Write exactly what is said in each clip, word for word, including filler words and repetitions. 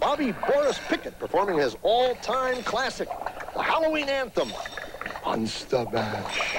hubby Boris Pickett performing his all-time classic, the Halloween anthem, Monster Mash.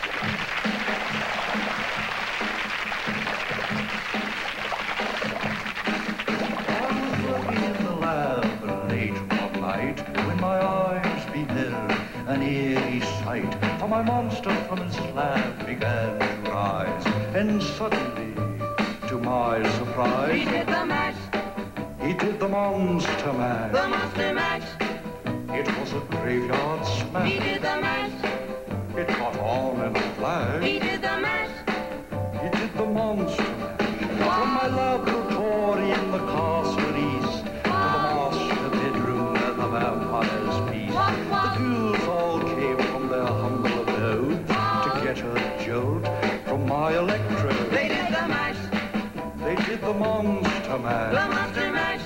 When my eyes beheld an eerie sight, for my monster from his slab began to rise, and suddenly, to my surprise, he did the mash. He did the monster mash. The monster mash. It was a graveyard smash. He did the mash. It caught on in a flash. He did the mash. He did the monster mash. From my laboratory in the castle east to the master bedroom where the vampires feast, the ghouls all came from their humble abodes to get a jolt from my electrode. They did the mash. They did the monster mash. The monster mash.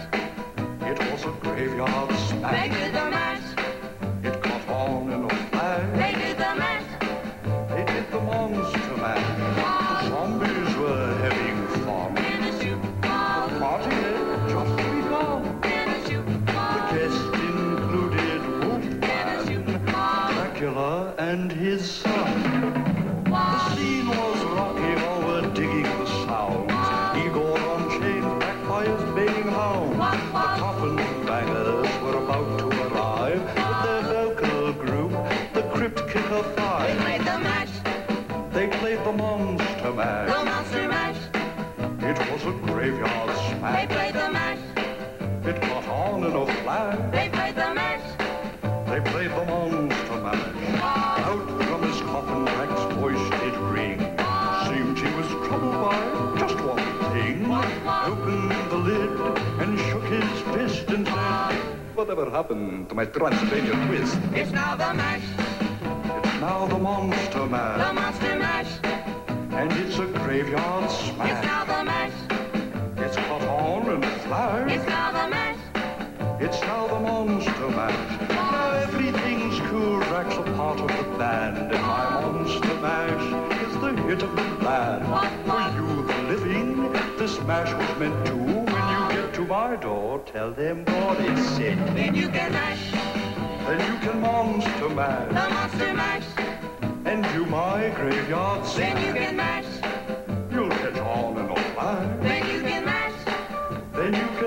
It was a graveyard smash. They did the mash. It caught on in a flash. They did the mash. They did the monster mash. The zombies were having fun. In the shoot ball. The party had just begun. In the shoot ball. The guests included Wolfman, Dracula, and his son. The scene was rocking, all were digging the sounds. Igor on chain, backed by his baying hounds. The coffin bangers were about to arrive with their vocal group, the Crypt Kicker Five. They played the mash. They played the monster mash. The monster mash. It was a graveyard They smash. played the mash. It caught on in a flash. They played the mash. They played the monster mash. Out from his coffin, Rex's voice did ring. Seemed he was troubled by just one thing. Opened the lid and shook his fist and said, "Whatever happened to my Transylvania twist? It's now the mash. It's now the monster The mash. monster mash. And it's a graveyard It's smash. now the mash. It's caught on in a It's flash. now the mash. It's now the monster mash. Now everything's cool, Drax a part of the band, and my monster mash is the hit of the land. For you, the living, this mash was meant to. When you get to my door, tell them what it said. Then you can mash. Then you can monster mash, The monster mash. and do my graveyard Then you smash. can mash. You'll catch on in a flash. Then you can mash. Then you